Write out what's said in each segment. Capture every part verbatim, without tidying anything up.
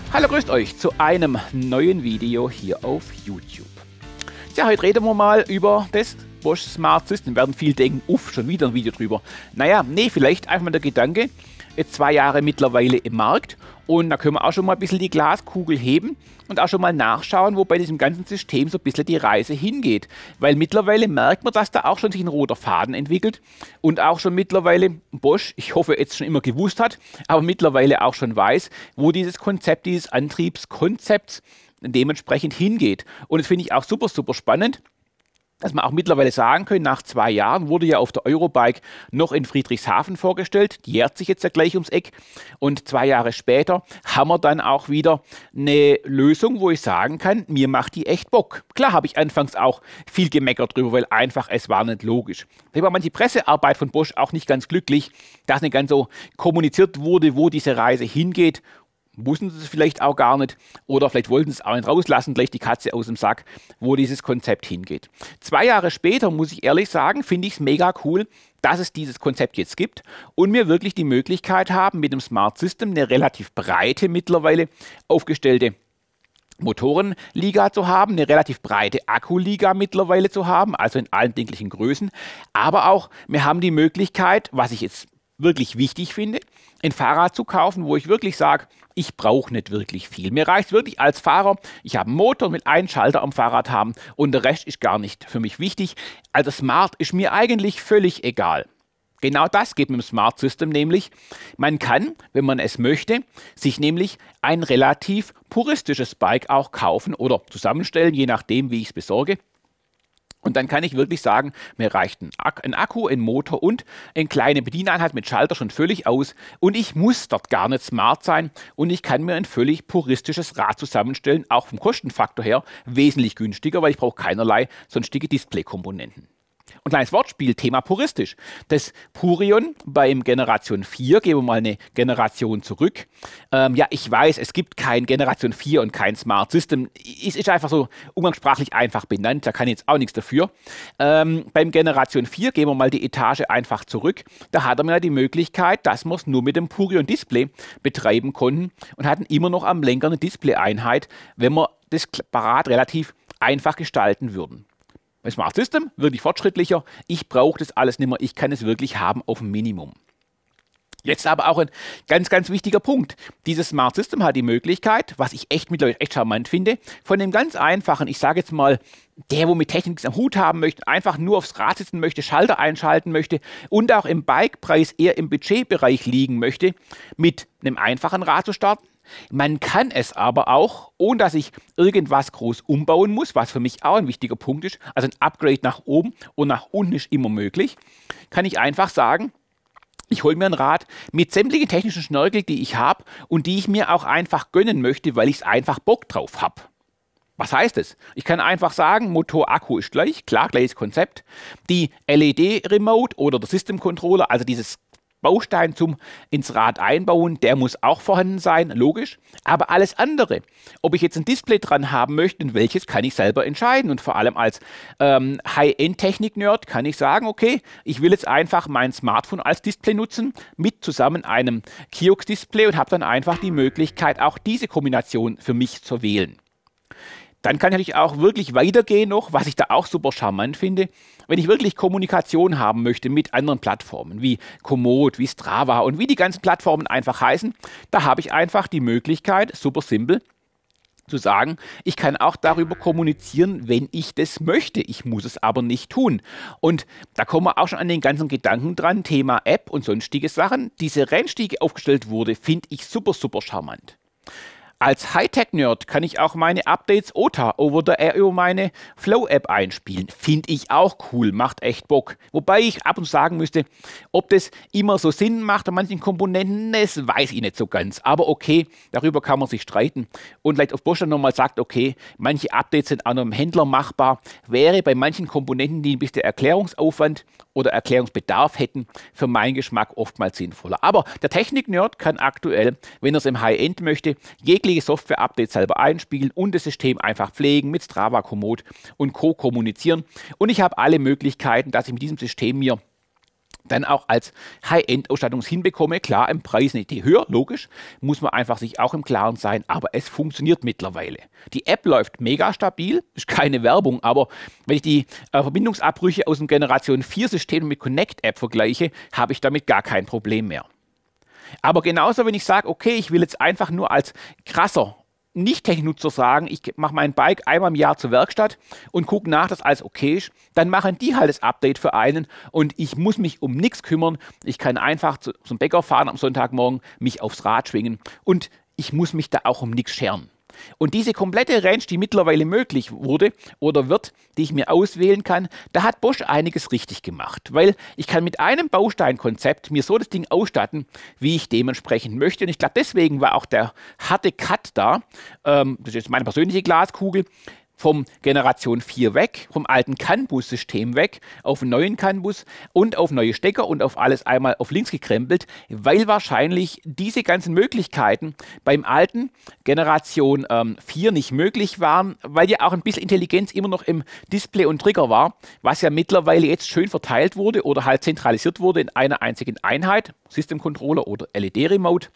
Hallo, grüßt euch zu einem neuen Video hier auf YouTube. Ja, heute reden wir mal über das Bosch Smart System. Werden viele denken, uff, schon wieder ein Video drüber. Naja, nee, vielleicht einfach mal der Gedanke, jetzt zwei Jahre mittlerweile im Markt und da können wir auch schon mal ein bisschen die Glaskugel heben und auch schon mal nachschauen, wo bei diesem ganzen System so ein bisschen die Reise hingeht. Weil mittlerweile merkt man, dass da auch schon sich ein roter Faden entwickelt und auch schon mittlerweile Bosch, ich hoffe jetzt schon immer gewusst hat, aber mittlerweile auch schon weiß, wo dieses Konzept, dieses Antriebskonzepts dementsprechend hingeht. Und das finde ich auch super, super spannend, dass man auch mittlerweile sagen können, nach zwei Jahren wurde ja auf der Eurobike noch in Friedrichshafen vorgestellt, die jährt sich jetzt ja gleich ums Eck und zwei Jahre später haben wir dann auch wieder eine Lösung, wo ich sagen kann, mir macht die echt Bock. Klar habe ich anfangs auch viel gemeckert drüber, weil einfach es war nicht logisch. Da war manche Pressearbeit von Bosch auch nicht ganz glücklich, dass nicht ganz so kommuniziert wurde, wo diese Reise hingeht. Wussten sie es vielleicht auch gar nicht oder vielleicht wollten sie es auch nicht rauslassen, gleich die Katze aus dem Sack, wo dieses Konzept hingeht. Zwei Jahre später, muss ich ehrlich sagen, finde ich es mega cool, dass es dieses Konzept jetzt gibt und wir wirklich die Möglichkeit haben, mit dem Smart System eine relativ breite, mittlerweile aufgestellte Motorenliga zu haben, eine relativ breite Akkuliga mittlerweile zu haben, also in allen denklichen Größen. Aber auch, wir haben die Möglichkeit, was ich jetzt wirklich wichtig finde, ein Fahrrad zu kaufen, wo ich wirklich sage, ich brauche nicht wirklich viel. Mir reicht wirklich als Fahrer, ich habe einen Motor mit einem Schalter am Fahrrad haben und der Rest ist gar nicht für mich wichtig. Also Smart ist mir eigentlich völlig egal. Genau das geht mit dem Smart System nämlich. Man kann, wenn man es möchte, sich nämlich ein relativ puristisches Bike auch kaufen oder zusammenstellen, je nachdem, wie ich es besorge. Und dann kann ich wirklich sagen, mir reicht ein, Ak ein Akku, ein Motor und eine kleine Bedieneinheit mit Schalter schon völlig aus. Und ich muss dort gar nicht smart sein und ich kann mir ein völlig puristisches Rad zusammenstellen, auch vom Kostenfaktor her wesentlich günstiger, weil ich brauche keinerlei sonstige Displaykomponenten. Und kleines Wortspiel, Thema puristisch. Das Purion beim Generation vier, gehen wir mal eine Generation zurück. Ähm, ja, ich weiß, es gibt kein Generation vier und kein Smart System. Es ist einfach so umgangssprachlich einfach benannt, da kann ich jetzt auch nichts dafür. Ähm, beim Generation vier, gehen wir mal die Etage einfach zurück, da hatten wir ja die Möglichkeit, dass wir es nur mit dem Purion Display betreiben konnten und hatten immer noch am Lenker eine Display-Einheit, wenn wir das Apparat relativ einfach gestalten würden. Bei Smart System wirklich fortschrittlicher. Ich brauche das alles nicht mehr. Ich kann es wirklich haben auf dem Minimum. Jetzt aber auch ein ganz, ganz wichtiger Punkt. Dieses Smart System hat die Möglichkeit, was ich echt mittlerweile echt charmant finde, von dem ganz einfachen, ich sage jetzt mal, der, wo mit Technik nichts am Hut haben möchte, einfach nur aufs Rad sitzen möchte, Schalter einschalten möchte und auch im Bikepreis eher im Budgetbereich liegen möchte, mit einem einfachen Rad zu starten. Man kann es aber auch, ohne dass ich irgendwas groß umbauen muss, was für mich auch ein wichtiger Punkt ist, also ein Upgrade nach oben und nach unten ist immer möglich, kann ich einfach sagen, ich hole mir ein Rad mit sämtlichen technischen Schnörkel, die ich habe und die ich mir auch einfach gönnen möchte, weil ich es einfach Bock drauf habe. Was heißt es? Ich kann einfach sagen, Motor, Akku ist gleich, klar, gleiches Konzept. Die L E D-Remote oder der System Controller, also dieses Baustein zum ins Rad einbauen, der muss auch vorhanden sein, logisch. Aber alles andere, ob ich jetzt ein Display dran haben möchte und welches, kann ich selber entscheiden. Und vor allem als ähm, High-End-Technik-Nerd kann ich sagen, okay, ich will jetzt einfach mein Smartphone als Display nutzen, mit zusammen einem Kiox-Display und habe dann einfach die Möglichkeit, auch diese Kombination für mich zu wählen. Dann kann ich natürlich auch wirklich weitergehen noch, was ich da auch super charmant finde, wenn ich wirklich Kommunikation haben möchte mit anderen Plattformen, wie Komoot, wie Strava und wie die ganzen Plattformen einfach heißen, da habe ich einfach die Möglichkeit, super simpel, zu sagen, ich kann auch darüber kommunizieren, wenn ich das möchte. Ich muss es aber nicht tun. Und da kommen wir auch schon an den ganzen Gedanken dran, Thema App und sonstige Sachen. Diese Rennstiege aufgestellt wurde, finde ich super, super charmant. Als Hightech-Nerd kann ich auch meine Updates O T A over the air über meine Flow-App einspielen. Finde ich auch cool, macht echt Bock. Wobei ich ab und zu sagen müsste, ob das immer so Sinn macht an manchen Komponenten, das weiß ich nicht so ganz. Aber okay, darüber kann man sich streiten. Und vielleicht auf Bosch dann nochmal sagt, okay, manche Updates sind auch noch im Händler machbar. Wäre bei manchen Komponenten, die ein bisschen Erklärungsaufwand oder Erklärungsbedarf hätten, für meinen Geschmack oftmals sinnvoller. Aber der Technik-Nerd kann aktuell, wenn er es im High-End möchte, jegliche Software-Updates selber einspielen und das System einfach pflegen, mit Strava, Komoot und Co. kommunizieren. Und ich habe alle Möglichkeiten, dass ich mit diesem System mir dann auch als High-End-Ausstattung hinbekomme. Klar, im Preis nicht höher, logisch, muss man einfach sich auch im Klaren sein, aber es funktioniert mittlerweile. Die App läuft mega stabil, ist keine Werbung, aber wenn ich die äh, Verbindungsabbrüche aus dem Generation vier System mit Connect-App vergleiche, habe ich damit gar kein Problem mehr. Aber genauso, wenn ich sage, okay, ich will jetzt einfach nur als krasser Nicht-Technik-Nutzer sagen, ich mache mein Bike einmal im Jahr zur Werkstatt und gucke nach, dass alles okay ist, dann machen die halt das Update für einen und ich muss mich um nichts kümmern. Ich kann einfach zu, zum Bäcker fahren am Sonntagmorgen, mich aufs Rad schwingen und ich muss mich da auch um nichts scheren. Und diese komplette Range, die mittlerweile möglich wurde oder wird, die ich mir auswählen kann, da hat Bosch einiges richtig gemacht. Weil ich kann mit einem Bausteinkonzept mir so das Ding ausstatten, wie ich dementsprechend möchte. Und ich glaube, deswegen war auch der harte Cut da, ähm, das ist jetzt meine persönliche Glaskugel, vom Generation vier weg, vom alten CAN-Bus-System weg, auf einen neuen CAN-Bus und auf neue Stecker und auf alles einmal auf links gekrempelt, weil wahrscheinlich diese ganzen Möglichkeiten beim alten Generation ähm, vier nicht möglich waren, weil ja auch ein bisschen Intelligenz immer noch im Display und Trigger war, was ja mittlerweile jetzt schön verteilt wurde oder halt zentralisiert wurde in einer einzigen Einheit, System Controller oder L E D-Remote.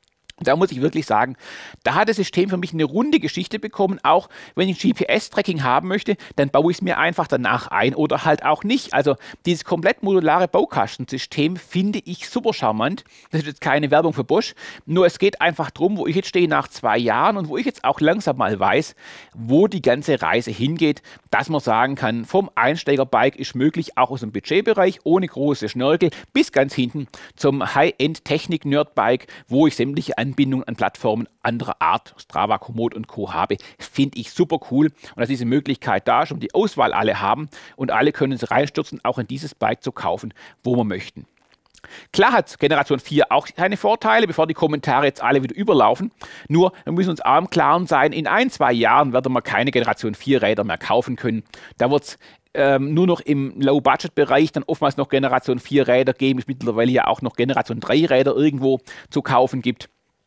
Da muss ich wirklich sagen, da hat das System für mich eine runde Geschichte bekommen. Auch wenn ich G P S-Tracking haben möchte, dann baue ich es mir einfach danach ein oder halt auch nicht. Also dieses komplett modulare Baukastensystem finde ich super charmant. Das ist jetzt keine Werbung für Bosch, nur es geht einfach darum, wo ich jetzt stehe nach zwei Jahren und wo ich jetzt auch langsam mal weiß, wo die ganze Reise hingeht, dass man sagen kann, vom Einsteigerbike ist möglich, auch aus dem Budgetbereich, ohne große Schnörkel, bis ganz hinten zum High-End-Technik-Nerd-Bike, wo ich sämtliche Anbindungen an Plattformen anderer Art, Strava, Komoot und Co. habe, finde ich super cool. Und dass diese Möglichkeit da ist und die Auswahl alle haben und alle können sich reinstürzen, auch in dieses Bike zu kaufen, wo wir möchten. Klar hat Generation vier auch seine Vorteile, bevor die Kommentare jetzt alle wieder überlaufen. Nur, wir müssen uns auch im Klaren sein, in ein, zwei Jahren werden wir keine Generation vier Räder mehr kaufen können. Da wird es ähm, nur noch im Low-Budget-Bereich dann oftmals noch Generation vier Räder geben. Es mittlerweile ja auch noch Generation drei Räder irgendwo zu kaufen gibt.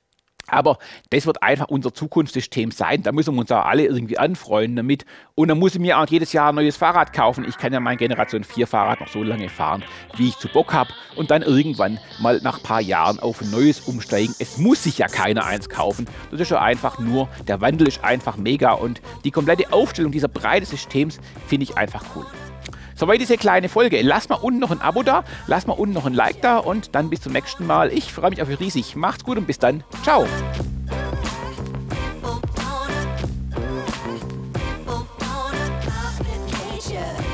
Aber das wird einfach unser Zukunftssystem sein. Da müssen wir uns auch alle irgendwie anfreunden damit. Und dann muss ich mir auch jedes Jahr ein neues Fahrrad kaufen. Ich kann ja mein Generation vier Fahrrad noch so lange fahren, wie ich zu Bock habe. Und dann irgendwann mal nach ein paar Jahren auf ein neues umsteigen. Es muss sich ja keiner eins kaufen. Das ist ja einfach nur, der Wandel ist einfach mega. Und die komplette Aufstellung dieser Breite Systems finde ich einfach cool. Soweit diese kleine Folge. Lasst mal unten noch ein Abo da, lasst mal unten noch ein Like da und dann bis zum nächsten Mal. Ich freue mich auf euch riesig. Macht's gut und bis dann. Ciao. Yeah.